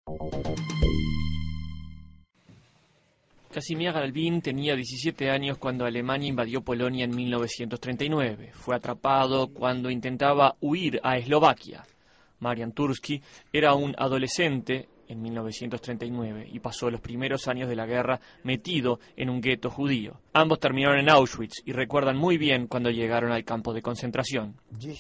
Kazimierz Albin tenía 17 años cuando Alemania invadió Polonia en 1939. Fue atrapado cuando intentaba huir a Eslovaquia. Marian Turski era un adolescente en 1939 y pasó los primeros años de la guerra metido en un gueto judío. Ambos terminaron en Auschwitz y recuerdan muy bien cuando llegaron al campo de concentración.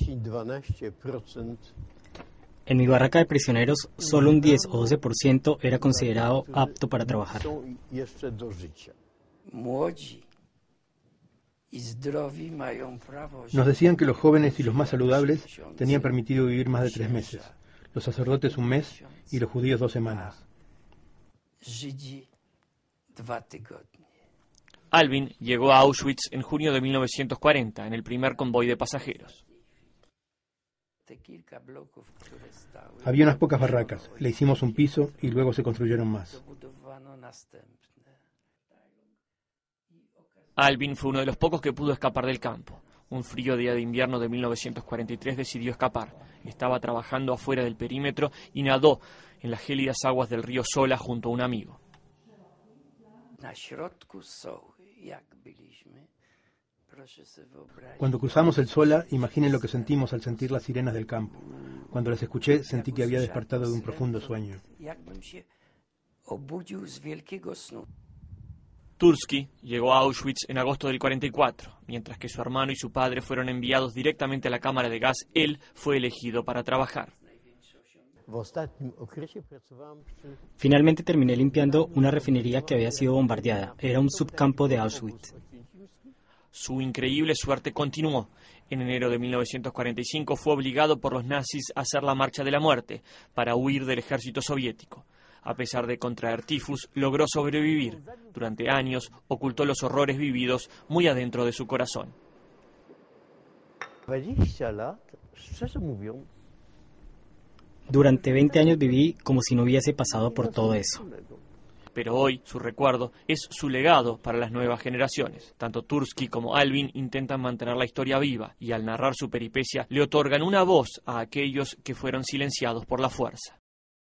En mi barraca de prisioneros, solo un 10 o 12% era considerado apto para trabajar. Nos decían que los jóvenes y los más saludables tenían permitido vivir más de 3 meses, los sacerdotes 1 mes y los judíos 2 semanas. Albin llegó a Auschwitz en junio de 1940 en el primer convoy de pasajeros. Había unas pocas barracas, le hicimos un piso y luego se construyeron más. Albin fue uno de los pocos que pudo escapar del campo. Un frío día de invierno de 1943 decidió escapar. Estaba trabajando afuera del perímetro y nadó en las gélidas aguas del río Sola junto a un amigo. Cuando cruzamos el Sola, imaginen lo que sentimos al sentir las sirenas del campo. Cuando las escuché, sentí que había despertado de un profundo sueño. Turski llegó a Auschwitz en agosto del 44. Mientras que su hermano y su padre fueron enviados directamente a la cámara de gas, él fue elegido para trabajar. Finalmente terminé limpiando una refinería que había sido bombardeada. Era un subcampo de Auschwitz. Su increíble suerte continuó. En enero de 1945 fue obligado por los nazis a hacer la Marcha de la Muerte para huir del ejército soviético. A pesar de contraer tifus, logró sobrevivir. Durante años ocultó los horrores vividos muy adentro de su corazón. Durante 20 años viví como si no hubiese pasado por todo eso. Pero hoy su recuerdo es su legado para las nuevas generaciones. Tanto Turski como Albin intentan mantener la historia viva y al narrar su peripecia le otorgan una voz a aquellos que fueron silenciados por la fuerza.